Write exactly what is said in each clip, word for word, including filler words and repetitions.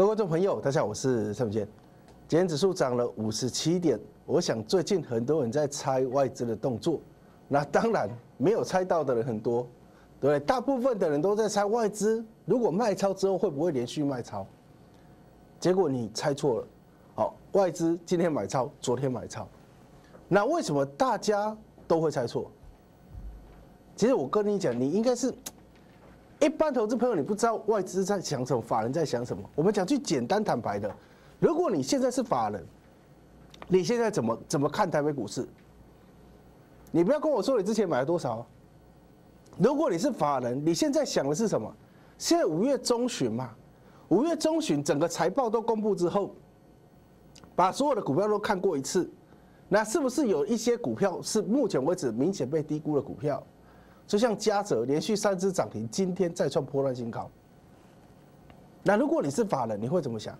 各位观众朋友，大家好，我是陈永健。今天指数涨了五十七点，我想最近很多人在猜外资的动作，那当然没有猜到的人很多，对不对？大部分的人都在猜外资如果卖超之后会不会连续卖超，结果你猜错了。好，外资今天买超，昨天买超，那为什么大家都会猜错？其实我跟你讲，你应该是。一般投资朋友，你不知道外资在想什么，法人在想什么。我们讲句简单坦白的，如果你现在是法人，你现在怎么怎么看台北股市？你不要跟我说你之前买了多少。如果你是法人，你现在想的是什么？现在五月中旬嘛，五月中旬整个财报都公布之后，把所有的股票都看过一次，那是不是有一些股票是目前为止明显被低估的股票？就像嘉泽连续三只涨停，今天再创波段新高。那如果你是法人，你会怎么想？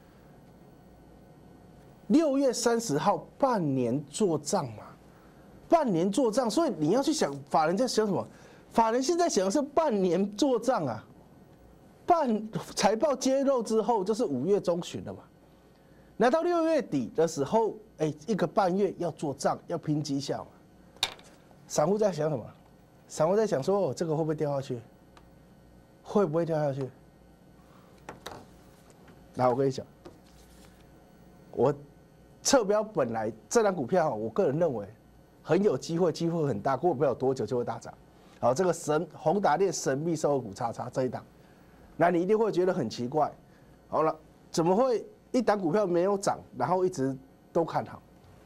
六月三十号半年做账嘛，半年做账，所以你要去想法人在想什么？法人现在想的是半年做账啊，半财报揭露之后就是五月中旬了嘛，那到六月底的时候，哎，一个半月要做账，要拼绩效嘛。散户在想什么？散户在想说，哦，这个会不会掉下去？会不会掉下去？那我跟你讲，我测标本来这档股票，我个人认为很有机会，机会很大，过不了多久就会大涨。好，这个神宏达电神秘售后股叉叉这一档，那你一定会觉得很奇怪。好了，怎么会一档股票没有涨，然后一直都看好？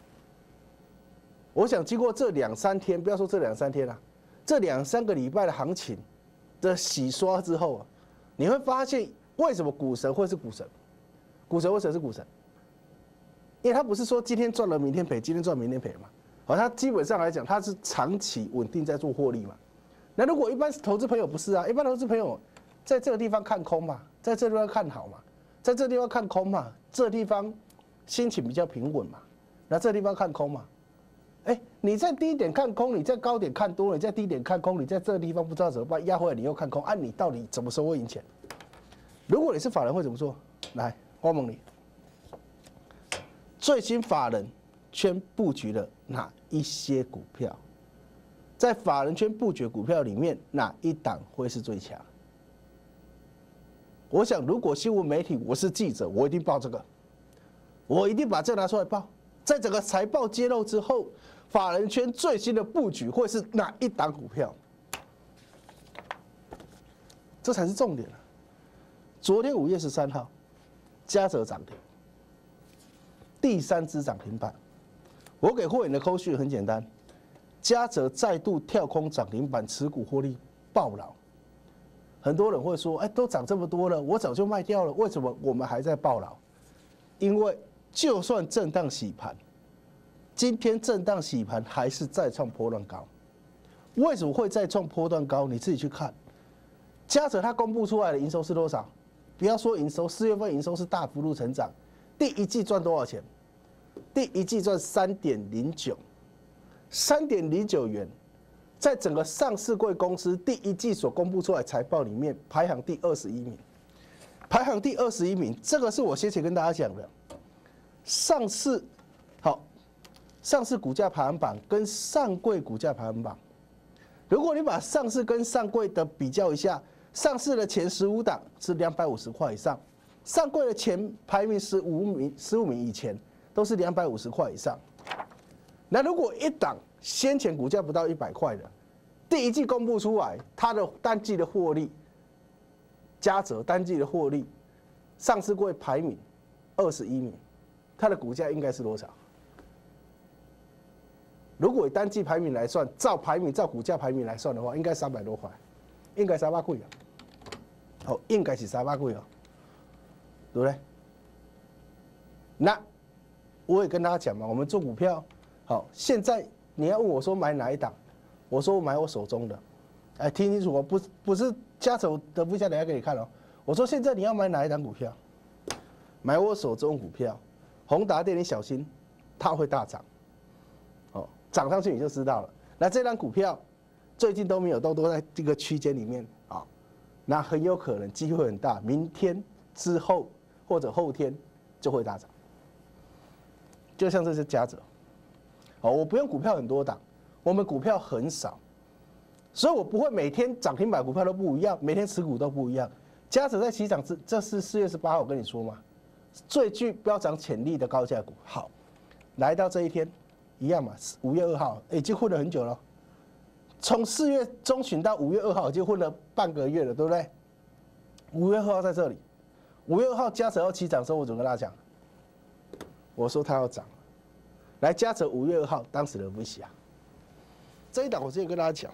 我想经过这两三天，不要说这两三天了、啊。这两三个礼拜的行情的洗刷之后啊，你会发现为什么股神会是股神？股神为什么是股神？因为他不是说今天赚了明天赔，今天赚明天赔嘛。好，他基本上来讲，他是长期稳定在做获利嘛。那如果一般投资朋友不是啊，一般投资朋友在这个地方看空嘛，在这个地方看好嘛，在这个地方看空嘛，这个地方心情比较平稳嘛，那这个地方看空嘛。哎，你在低点看空，你在高点看多，你在低点看空，你在这个地方不知道怎么办，压回来你又看空，按、啊、你到底怎么收会赢钱？如果你是法人会怎么做？来，我问你，最新法人圈布局了哪一些股票？在法人圈布局股票里面，哪一档会是最强？我想，如果新闻媒体我是记者，我一定报这个，我一定把这拿出来报。在整个财报揭露之后，法人圈最新的布局会是哪一档股票？这才是重点啊！昨天五月十三号，嘉泽涨停，第三支涨停板。我给会员的扣讯很简单，嘉泽再度跳空涨停板，持股获利爆牢。很多人会说：“哎，都涨这么多了，我早就卖掉了，为什么我们还在爆牢？”因为就算震荡洗盘，今天震荡洗盘还是再创波段高。为什么会再创波段高？你自己去看。嘉泽它公布出来的营收是多少？不要说营收，四月份营收是大幅度成长。第一季赚多少钱？第一季赚三点零九，三点零九元，在整个上市柜公司第一季所公布出来财报里面排行第二十一名。排行第二十一名，这个是我先前跟大家讲的。上市好，上市股价排行榜跟上柜股价排行榜，如果你把上市跟上柜的比较一下，上市的前十五档是两百五十块以上，上柜的前排名十五名，十五名以前都是两百五十块以上。那如果一档先前股价不到一百块的，第一季公布出来，它的单季的获利，嘉泽单季的获利，上市柜排名二十一名。它的股价应该是多少？如果以单季排名来算，照排名、照股价排名来算的话，应该三百多块，应该三百块啊。好，应该是三百块哦，对不对？那我也跟大家讲嘛，我们做股票，好，现在你要问我说买哪一档，我说我买我手中的，哎，听清楚哦，不不是加手的不下等下给你看哦。我说现在你要买哪一档股票？买我手中股票。宏达电，你小心，它会大涨，哦，涨上去你就知道了。那这张股票最近都没有动，都在这个区间里面啊，那很有可能机会很大，明天之后或者后天就会大涨。就像这些嘉泽，哦，我不用股票很多档，我们股票很少，所以我不会每天涨停板股票都不一样，每天持股都不一样。嘉泽在起涨之，这是四月十八号我跟你说嘛，最具飙涨潜力的高价股。好，来到这一天，一样嘛，五月二号已经混了很久了，从四月中旬到五月二号已经混了半个月了，对不对？五月二号在这里，五月二号嘉泽要起涨的时候，我怎么跟大家讲？我说它要涨，来嘉泽五月二号当时的 V C 啊，这一档我之前跟大家讲，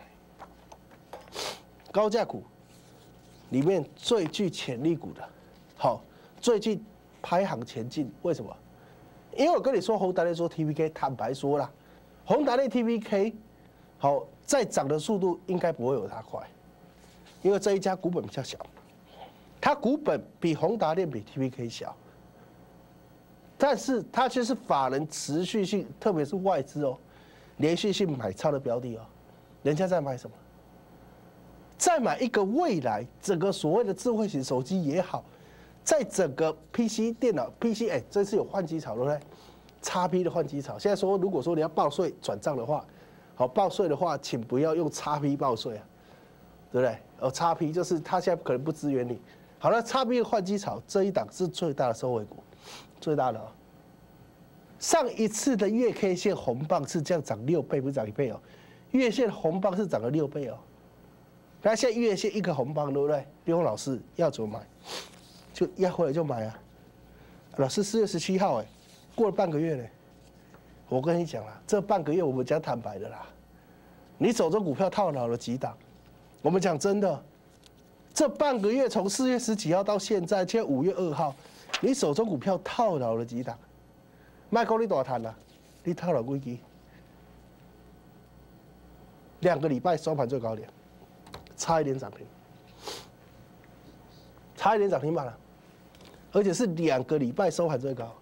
高价股里面最具潜力股的，好，最具排行前进，为什么？因为我跟你说宏达电说 T V K， 坦白说啦，宏达电 T V K 好再涨的速度应该不会有它快，因为这一家股本比较小，它股本比宏达电比 T V K 小。但是它却是法人持续性，特别是外资哦，连续性买超的标的哦。人家在买什么？在买一个未来整个所谓的智慧型手机也好，在整个 P C 电脑 P C 哎，这次有换机潮对不对 ？X P 的换机潮。现在说，如果说你要报税转账的话，好报税的话，请不要用 X P 报税啊，对不对？哦 ，X P 就是它现在可能不支援你。好了 ，X P 的换机潮这一档是最大的受惠股。最大的、哦，上一次的月 K 线红棒是这样涨六倍，不是涨一倍哦。月线红棒是涨了六倍哦。那现在月线一个红棒，对不对？刘宏老师要怎么买？就压回来就买啊。老师四月十七号，哎，过了半个月呢。我跟你讲啦，这半个月我们讲坦白的啦，你手中股票套牢了几档？我们讲真的，这半个月从四月十几号到现在，现在五月二号。你手中股票套牢了几档？卖讲你大摊啦，你套牢几支？两个礼拜收盘最高点，差一点涨停，差一点涨停板了，而且是两个礼拜收盘最高。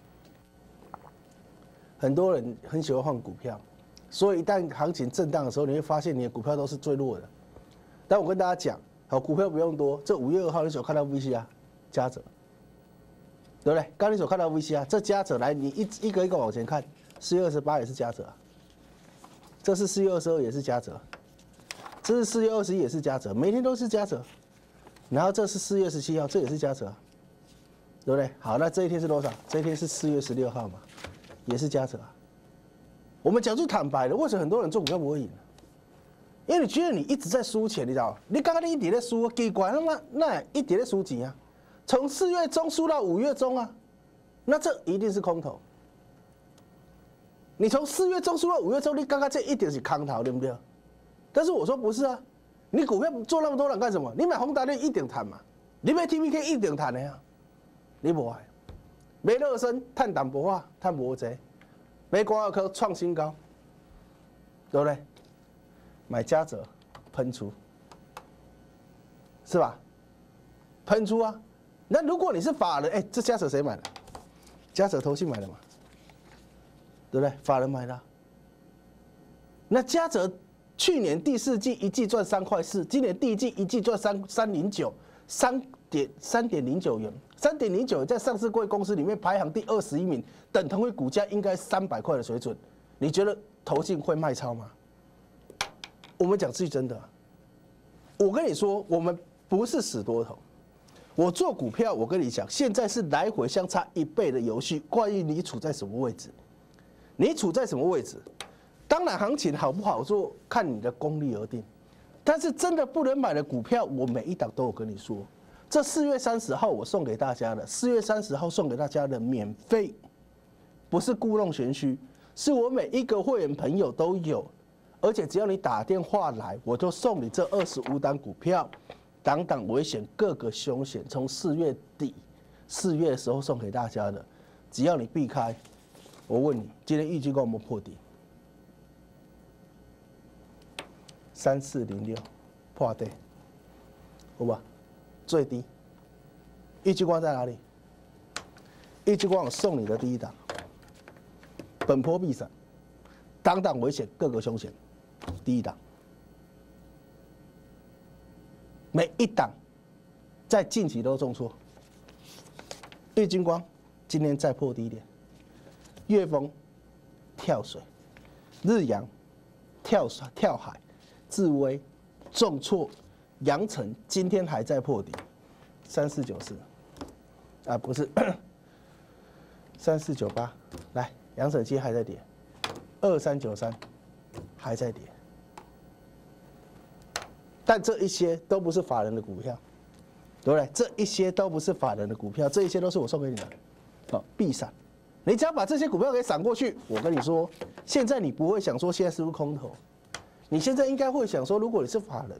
很多人很喜欢换股票，所以一旦行情震荡的时候，你会发现你的股票都是最弱的。但我跟大家讲，好，股票不用多，这五月二号你所看到 V C 啊，嘉泽。对不对？刚你所看到 V C 啊，这嘉泽来，你一一个一个往前看，四月二十八也是嘉泽啊，这是四月二十二也是嘉泽，这是四月二十一也是嘉泽，每天都是嘉泽。然后这是四月十七号，这也是嘉泽，对不对？好，那这一天是多少？这一天是四月十六号嘛，也是嘉泽啊。我们讲句坦白的，为什么很多人做股票不会赢？因为你觉得你一直在输钱，你知道吗？你刚刚你一直在输，奇怪，那么那一直在输钱啊。从四月中输到五月中啊，那这一定是空头。你从四月中输到五月中，你刚刚这一定是空头，对不对？但是我说不是啊，你股票做那么多人干什么？你买宏达电一定赚嘛，你买 T V K 一定赚的呀，你无爱。买乐升赚淡薄啊，赚无济；买光耀科创新高，对不对？买嘉泽喷出，是吧？喷出啊！那如果你是法人，哎，这嘉泽谁买的？嘉泽投信买的嘛，对不对？法人买的、啊。那嘉泽去年第四季一季赚三块四，今年第一季一季赚三三零九，三点三点零九元，三点零九在上市柜公司里面排行第二十一名，等同于股价应该三百块的水准。你觉得投信会卖超吗？我们讲句真的、啊，我跟你说，我们不是死多头。我做股票，我跟你讲，现在是来回相差一倍的游戏。关于你处在什么位置，你处在什么位置，当然行情好不好做，看你的功力而定。但是真的不能买的股票，我每一档都有跟你说。这四月三十号我送给大家的，四月三十号送给大家的免费，不是故弄玄虚，是我每一个会员朋友都有，而且只要你打电话来，我就送你这二十五档股票。档档危险，各个凶险，从四月底、四月的时候送给大家的，只要你避开，我问你，今天预计够有没有破底？三四零六破底，好吧？最低，预计光在哪里？预计光我送你的第一档，本波必闪，档档危险，各个凶险，第一档。每一档在近期都重挫， 玉金光今天再破低点，粤丰跳水，日阳跳水跳海，智威重挫，阳城今天还在破底，三四九四，啊不是，三四九八，来，阳城今天还在跌，二三九三还在跌，但这一些都不是法人的股票。对不对？这一些都不是法人的股票，这一些都是我送给你的，好，必闪。你只要把这些股票给闪过去，我跟你说，现在你不会想说现在是不是空头，你现在应该会想说，如果你是法人，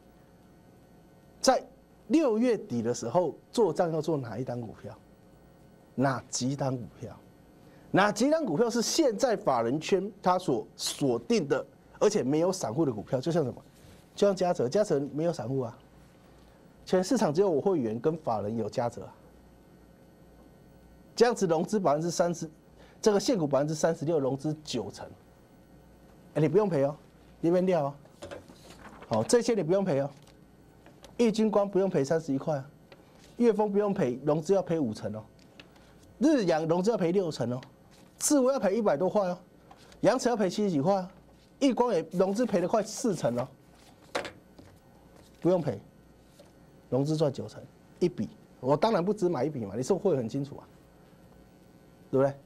在六月底的时候做账要做哪一档股票？哪几档股票？哪几档股票是现在法人圈他所锁定的，而且没有散户的股票？就像什么？就像嘉泽，嘉泽没有散户啊。全市场只有我会员跟法人有加折啊，这样子融资百分之三十，这个现股百分之三十六，融资九成，哎，你不用赔哦，你边掉哦，好，这些你不用赔哦，玉金光不用赔三十一块啊，粤丰不用赔，融资要赔五成哦，日阳融资要赔六成哦，智威要赔一百多块哦，阳城要赔七十几块啊，亿光也融资赔了快四成哦，不用赔。融资赚九成，一笔，我当然不只买一笔嘛，你是会很清楚啊，对不对？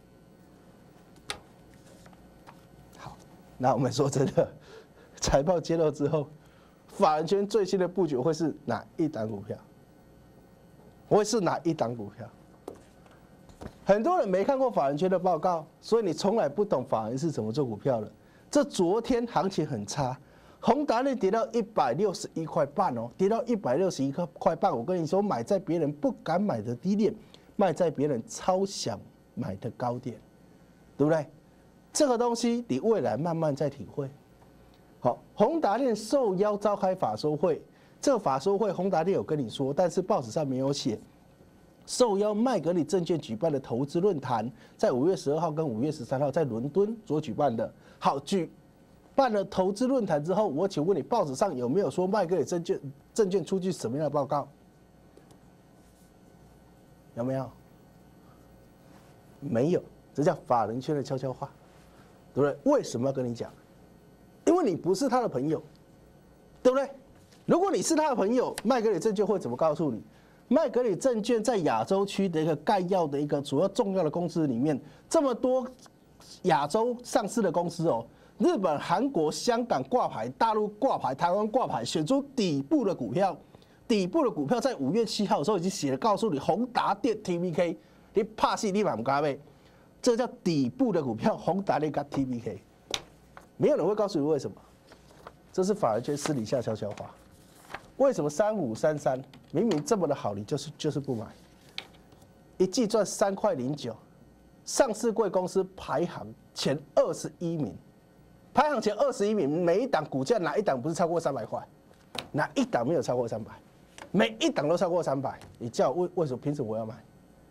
好，那我们说真的，财报揭露之后，法人圈最新的布局会是哪一档股票？会是哪一档股票？很多人没看过法人圈的报告，所以你从来不懂法人是怎么做股票的。这昨天行情很差。宏达电跌到一百六十一块半哦，跌到一百六十一块半。我跟你说，买在别人不敢买的低点，卖在别人超想买的高点，对不对？这个东西你未来慢慢再体会。好，宏达电受邀召开法说会，这个法说会宏达电有跟你说，但是报纸上没有写。受邀麦格理证券举办的投资论坛，在五月十二号跟五月十三号在伦敦所举办的。好，举。办了投资论坛之后，我请问你，报纸上有没有说麦格理证券证券出具什么样的报告？有没有？没有，这叫法人圈的悄悄话，对不对？为什么要跟你讲？因为你不是他的朋友，对不对？如果你是他的朋友，麦格理证券会怎么告诉你？麦格理证券在亚洲区的一个概要的一个主要重要的公司里面，这么多亚洲上市的公司哦。日本、韩国、香港挂牌，大陆挂牌，台湾挂牌，选出底部的股票。底部的股票在五月七号的时候已经写了，告诉你宏达电 T V K， 你怕戏立马不加倍，这叫底部的股票，宏达电跟 T V K， 没有人会告诉你为什么，这是法人圈私底下悄悄话。为什么三五三三明明这么的好，你就是就是不买？一季赚三块零九，上市柜公司排行前二十一名。排行前二十一名，每一档股价哪一档不是超过三百块？哪一档没有超过三百？每一档都超过三百，你叫我为为什么？凭什么我要买？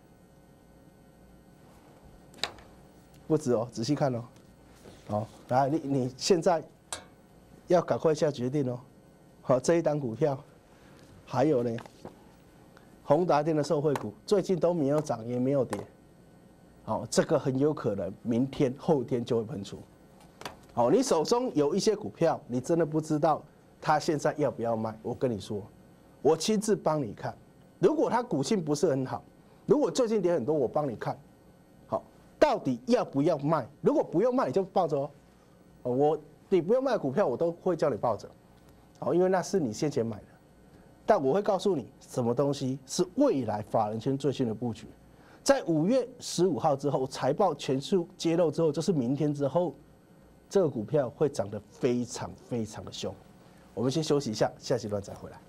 不止哦，仔细看哦。好，来，你你现在要赶快下决定哦。好，这一档股票，还有呢，宏达电的受惠股最近都没有涨也没有跌。好，这个很有可能明天后天就会喷出。好，你手中有一些股票，你真的不知道它现在要不要卖。我跟你说，我亲自帮你看。如果它股性不是很好，如果最近跌很多，我帮你看。好，到底要不要卖？如果不用卖，你就抱着哦。我你不用卖股票，我都会叫你抱着。好，因为那是你先前买的。但我会告诉你，什么东西是未来法人圈最新的布局。在五月十五号之后，财报全数揭露之后，就是明天之后。这个股票会涨得非常非常的凶，我们先休息一下，下期段再回来。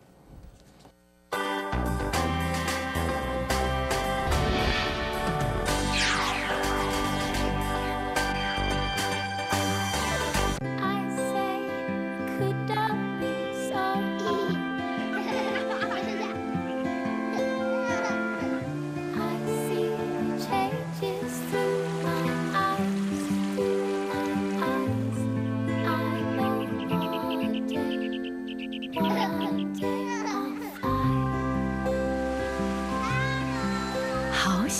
One day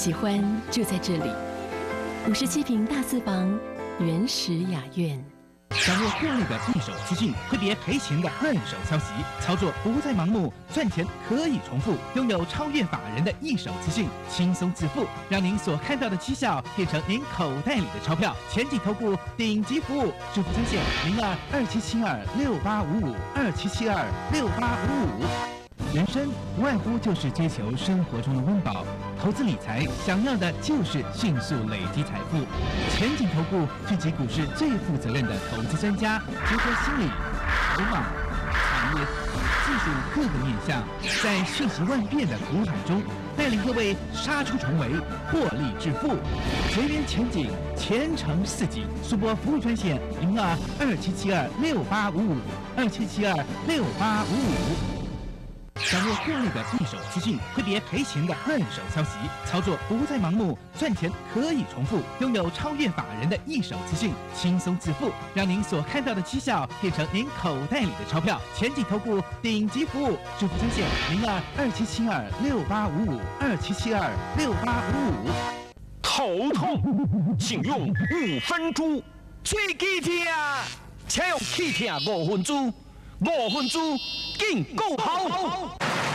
喜欢就在这里，五十七平大四房，原始雅苑。 掌握获利的一手资讯，挥别赔钱的二手消息，操作不再盲目，赚钱可以重复，拥有超越法人的一手资讯，轻松致富，让您所看到的绩效变成您口袋里的钞票。前景投顾顶级服务，支付专线零二二七七二六八五五二七七二六八五五。人生无外乎就是追求生活中的温饱，投资理财想要的就是迅速累积财富。前景投顾聚集股市最负责任的投资专家，结合心理、筹码、产业、技术各个面向，在瞬息万变的股海中，带领各位杀出重围，获利致富。随缘前景，前程似锦。速播服务专线零二二七七二六八五五二七七二六八五五。 掌握获利的一手资讯，挥别赔钱的二手消息，操作不再盲目，赚钱可以重复，拥有超越法人的一手资讯，轻松致富，让您所看到的绩效变成您口袋里的钞票。前景投顾顶级服务，支付专线零二二七七二六八五五二七七二六八五五。 头痛，请用五分猪。喙齿痛，请用气痛五分猪。五分猪。 更够好！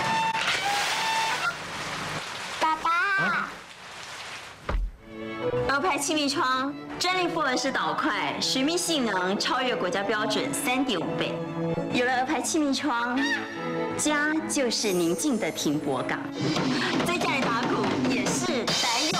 爸爸，鹅牌气密窗专利复合式导块，水密性能超越国家标准三点五倍。有了鹅牌气密窗，家就是宁静的停泊港，在家里打鼓也是宅用。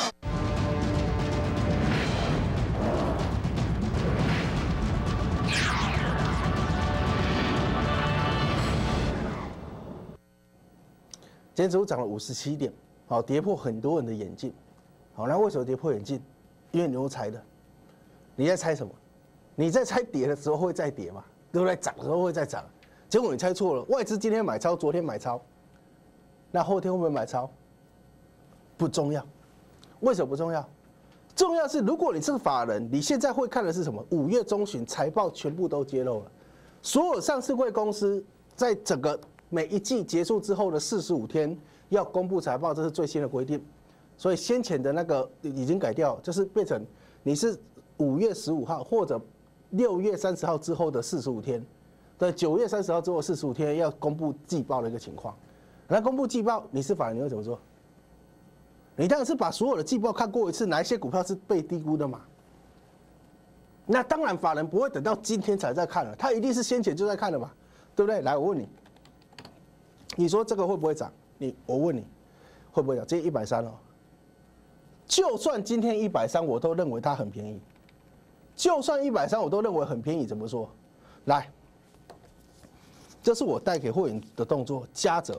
今天指数涨了五十七点，好，跌破很多人的眼镜。好，那为什么跌破眼镜？因为你用猜的，你在猜什么？你在猜跌的时候会再跌嘛，对不对？涨的时候会再涨，结果你猜错了。外资今天买超，昨天买超，那后天会不会买超？不重要，为什么不重要？重要是如果你是个法人，你现在会看的是什么？五月中旬财报全部都揭露了，所有上市柜公司在整个 每一季结束之后的四十五天要公布财报，这是最新的规定。所以先前的那个已经改掉，就是变成你是五月十五号或者六月三十号之后的四十五天，的九月三十号之后四十五天要公布季报的一个情况。那公布季报，你是法人你会怎么做？你当然是把所有的季报看过一次，哪一些股票是被低估的嘛？那当然法人不会等到今天才在看了，他一定是先前就在看了嘛，对不对？来，我问你。 你说这个会不会涨？你我问你，会不会涨？今天一百三哦，就算今天一百三，我都认为它很便宜。就算一百三，我都认为很便宜。怎么说？来，这是我带给会员的动作，加折。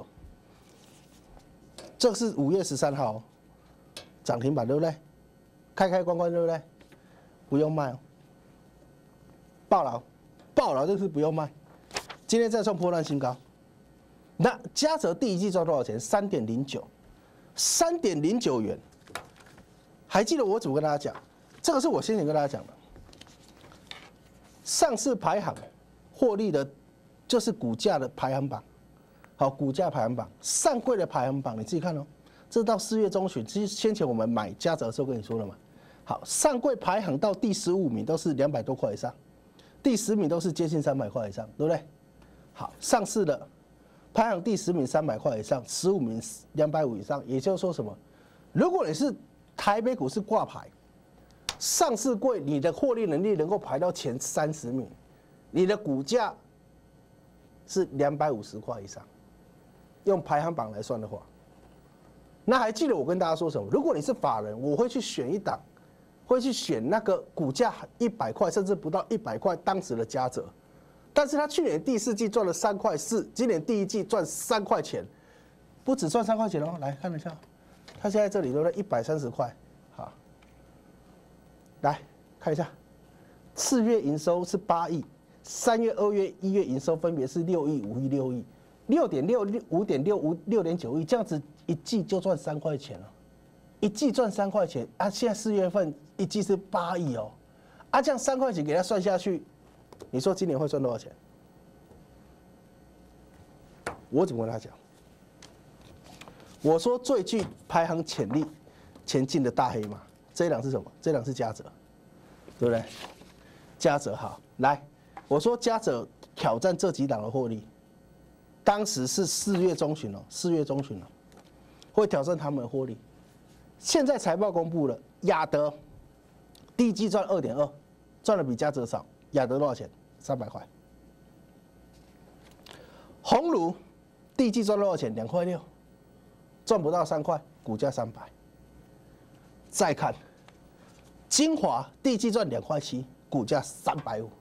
这是五月十三号涨停板，对不对？开开关关，对不对？不用卖哦，爆牢，爆牢，这是不用卖。今天再创波段新高。 那嘉泽第一季赚多少钱？三点零九，三点零九元。还记得我怎么跟大家讲？这个是我先前跟大家讲的。上市排行获利的，就是股价的排行榜。好，股价排行榜，上柜的排行榜，你自己看哦。这是到四月中旬，其实先前我们买嘉泽的时候跟你说了嘛。好，上柜排行到第十五名都是两百多块以上，第十名都是接近三百块以上，对不对？好，上市的。 排行第十名三百块以上，十五名两百五以上，也就是说什么？如果你是台北股市挂牌，上市柜，你的获利能力能够排到前三十名，你的股价是两百五十块以上，用排行榜来算的话，那还记得我跟大家说什么？如果你是法人，我会去选一档，会去选那个股价一百块甚至不到一百块当时的嘉泽。 但是他去年第四季赚了三块四，今年第一季赚三块钱，不止赚三块钱哦。来看一下，他现在这里对不对？一百三十块，好，来看一下，四月营收是八亿，三月、二月、一月营收分别是六亿、五亿、六亿，六点六、六五点六、五六点九亿，这样子一季就赚三块钱了，一季赚三块钱啊！现在四月份一季是八亿哦，啊，这样三块钱给他算下去。 你说今年会赚多少钱？我怎么跟他讲？我说最具排行潜力、 前进的大黑马。这一档是什么？这一档是嘉泽，对不对？嘉泽好，来，我说嘉泽挑战这几档的获利，当时是四月中旬哦，四月中旬哦，会挑战他们的获利。现在财报公布了，亚德第一季赚二点二，赚的比嘉泽少。亚德多少钱？三百块。鸿儒第一季赚多少钱？两块六，赚不到三块，股价三百。再看精华第一季赚两块七，股价三百五。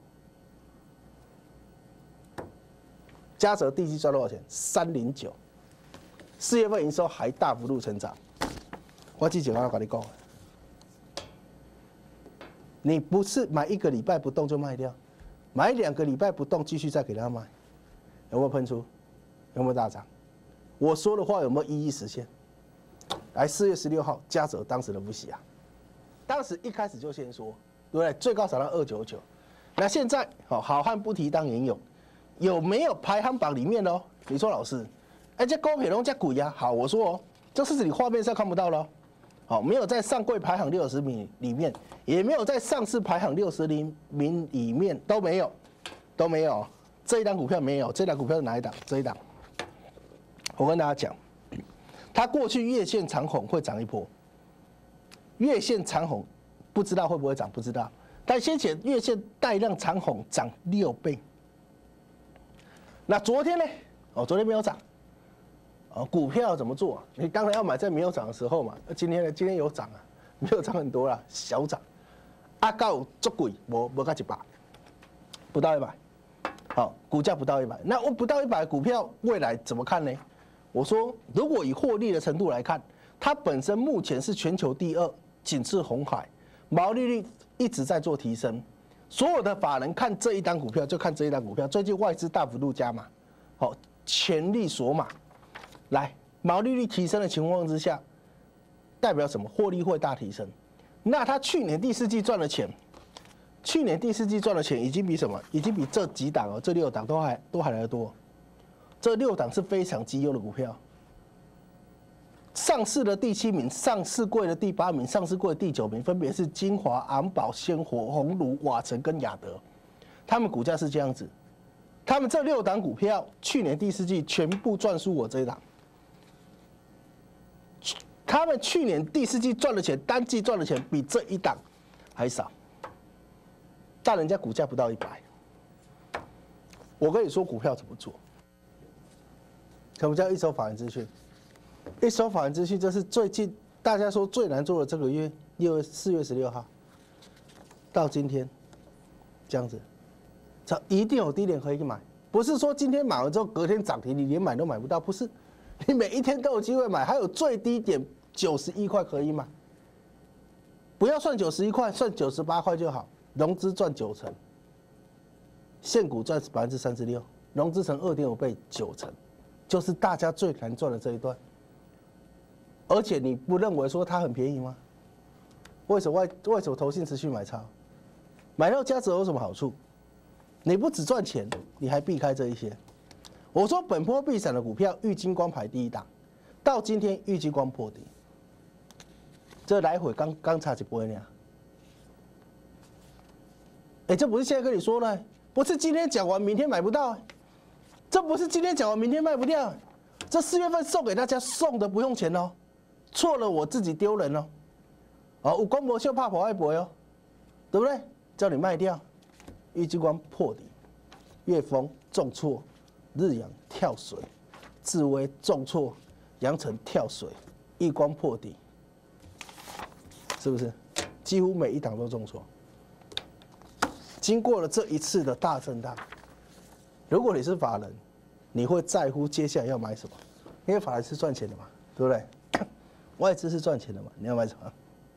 嘉泽第一季赚多少钱？三零九，四月份营收还大幅度成长。我之前我要跟你讲，你不是买一个礼拜不动就卖掉，买两个礼拜不动继续再给他卖，有没有喷出？有没有大涨？我说的话有没有一一实现？来，四月十六号，嘉泽当时的不喜啊，当时一开始就先说，对不对？最高涨到二九九，那现在好好汉不提当年勇，有没有排行榜里面哦？你说老师，哎，这高品龙加股呀？好，我说哦，这是你画面上看不到了，好，没有在上柜排行六十名里面，也没有在上市排行六十名里面，都没有，都没有。这一档股票没有，这一档股票是哪一档？这一档，我跟大家讲。它过去月线长红会涨一波，月线长红不知道会不会涨，不知道。但先前月线带量长红涨六倍。那昨天呢？哦，昨天没有涨。哦，股票怎么做？你当然要买在没有涨的时候嘛。今天呢？今天有涨啊，没有涨很多啦，小涨。啊，够足贵，无无到一百，不到一百。好，股价不到一百。那我不到一百的股票，未来怎么看呢？我说，如果以获利的程度来看，它本身目前是全球第二，仅次鸿海，毛利率一直在做提升。所有的法人看这一档股票，就看这一档股票。最近外资大幅度加码，好，全力锁码，来，毛利率提升的情况之下，代表什么？获利会大提升。那它去年第四季赚的钱，去年第四季赚的钱已经比什么？已经比这几档哦，这六档都还都还来得多。这六档是非常绩优的股票，上市的第七名，上市柜的第八名，上市柜的第九名，分别是精华、昂宝、鲜活、鸿儒、瓦城跟亚德，他们股价是这样子。他们这六档股票去年第四季全部赚输我这一档，他们去年第四季赚的钱，单季赚的钱比这一档还少，但人家股价不到一百。我跟你说，股票怎么做？什么叫一手法人资讯？一手法人资讯，这是最近大家说最难做的这个月，六月四月十六号到今天这样子，这一定有低点可以买，不是说今天买完之后隔天涨停，你连买都买不到，不是，你每一天都有机会买，还有最低点九十一块可以买，不要算九十一块，算九十八块就好，融资赚九成，现股赚百分之三十六，融资成二点五倍，九成。就是大家最难赚的这一段，而且你不认为说它很便宜吗？为什么外为什么投信持续买超？买到嘉泽有什么好处？你不只赚钱，你还避开这一些。我说本波必闪的股票，玉晶光排第一档，到今天玉晶光破底，这来回刚刚差几波呢？哎，这不是现在跟你说的，不是今天讲完明天买不到。这不是今天讲完明天卖不掉，这四月份送给大家送的不用钱哦，错了我自己丢人哦，哦，有光无秀怕破爱博哦，对不对？叫你卖掉，玉晶光破底，粤丰重挫，日阳跳水，智威重挫，阳城跳水，亿光破底，是不是？几乎每一档都重挫。经过了这一次的大震荡。如果你是法人，你会在乎接下来要买什么？因为法人是赚钱的嘛，对不对？外资是赚钱的嘛，你要买什么？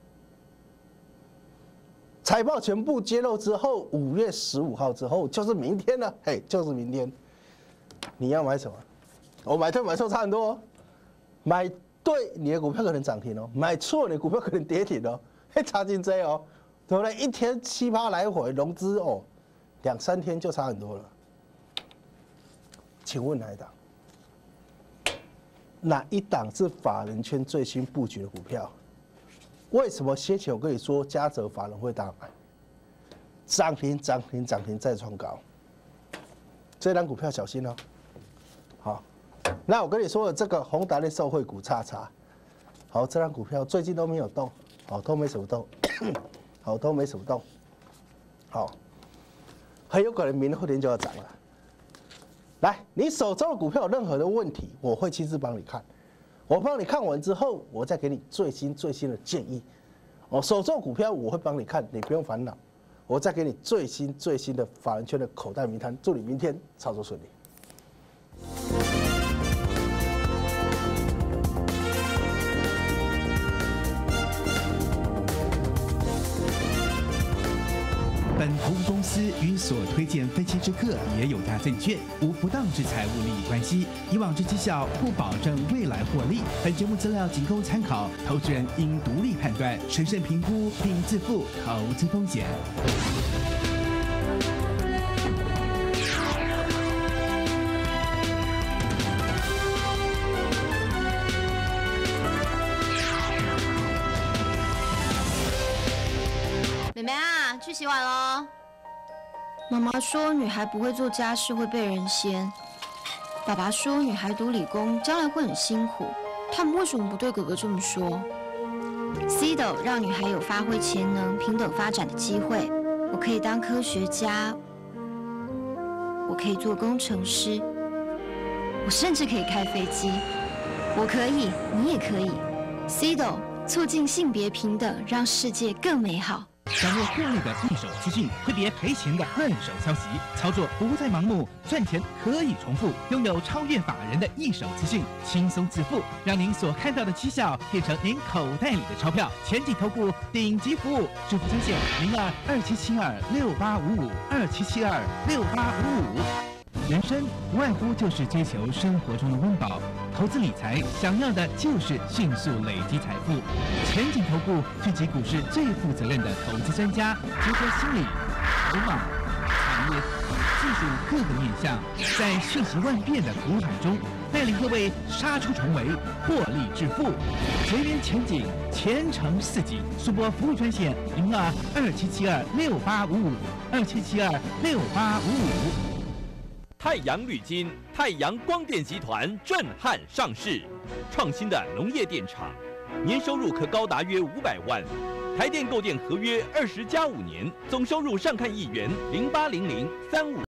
财报全部揭露之后，五月十五号之后就是明天了，嘿，就是明天。你要买什么？我买对买错差很多哦，买对你的股票可能涨停哦，买错你的股票可能跌停哦，嘿，差进这哦，对不对？一天七八来回融资哦，两三天就差很多了。请问哪一档？哪一档是法人圈最新布局的股票？ 为什么先前我跟你说嘉泽法人会大买？涨停涨停涨停再创高，这档股票小心哦。好，那我跟你说的这个宏达的受惠股叉叉，好，这档股票最近都没有动，好，都没什么动，好，都没什么动，好，很有可能明后天就要涨了。来，你手中的股票有任何的问题，我会亲自帮你看。我帮你看完之后，我再给你最新最新的建议。哦，手中的股票我会帮你看，你不用烦恼。我再给你最新最新的法人圈的口袋名单，祝你明天操作顺利。 本服务公司与所推荐分期之客也有价证券无不当之财务利益关系，以往之绩效不保证未来获利。本节目资料仅供参考，投资人应独立判断、审慎评估并自负投资风险。 妹妹啊，去洗碗喽！妈妈说女孩不会做家事会被人嫌，爸爸说女孩读理工将来会很辛苦，他们为什么不对哥哥这么说 ？C D O 让女孩有发挥潜能、平等发展的机会。我可以当科学家，我可以做工程师，我甚至可以开飞机。我可以，你也可以。C D O 促进性别平等，让世界更美好。 掌握获利的一手资讯，挥别赔钱的二手消息，操作不再盲目，赚钱可以重复，拥有超越法人的一手资讯，轻松致富，让您所看到的绩效变成您口袋里的钞票。前景投顾顶级服务，支付专线零二二七七二六八五五二七七二六八五五。人生无外乎就是追求生活中的温饱，投资理财想要的就是迅速累积财富。前景投顾聚集股市最负责任的投资专家，结合心理、筹码、产业、技术各个面向，在瞬息万变的股海中，带领各位杀出重围，获利致富。随缘前景，前程似锦。速拨服务专线零二二七七二六八五五二七七二六八五五。 太阳铝金、太阳光电集团震撼上市，创新的农业电厂，年收入可高达约五百万，台电购电合约二十加五年，总收入上看一元零八零零三五。